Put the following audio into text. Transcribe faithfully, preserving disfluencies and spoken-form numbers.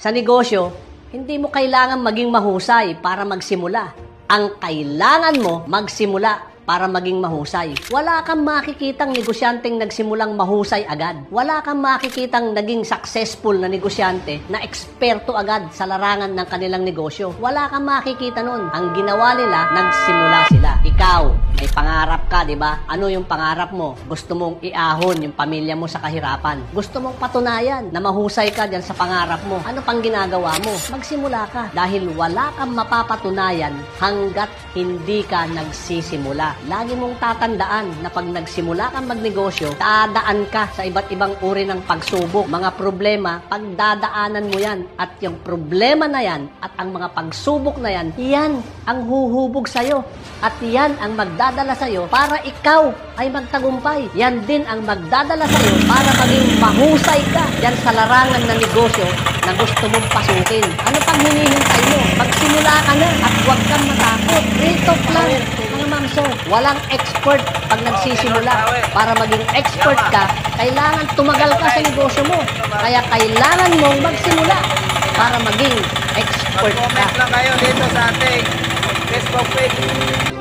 Sa negosyo, hindi mo kailangan maging mahusay para magsimula. Ang kailangan mo magsimula para maging mahusay. Wala kang makikitang negosyanteng nagsimulang mahusay agad. Wala kang makikitang naging successful na negosyante na eksperto agad sa larangan ng kanilang negosyo. Wala kang makikita nun. Ang ginawa nila, nagsimula sila. Ikaw, may pangarap ka, di ba? Ano yung pangarap mo? Gusto mong iahon yung pamilya mo sa kahirapan. Gusto mong patunayan na mahusay ka dyan sa pangarap mo. Ano pang ginagawa mo? Magsimula ka. Dahil wala kang mapapatunayan hanggat hindi ka nagsisimula. Lagi mong tatandaan na pag nagsimula kang magnegosyo, dadaan ka sa iba't ibang uri ng pagsubok. Mga problema, pagdadaanan mo yan. At yung problema na yan at ang mga pagsubok na yan, yan ang huhubog sa'yo. At yan ang magdadala sa'yo para ikaw ay magtagumpay. Yan din ang magdadala sa'yo para maging mahusay ka yan sa larangan ng negosyo na gusto mong pasukin. Ano pang hinihintay mo? Magsimula ka na at huwag kang matakot. Real talk lang, mga mamso. Walang expert pag nagsisimula. Para maging expert ka, kailangan tumagal ka sa negosyo mo. Kaya kailangan mong magsimula para maging expert ka. Mag-comment lang kayo dito sa ating Facebook page.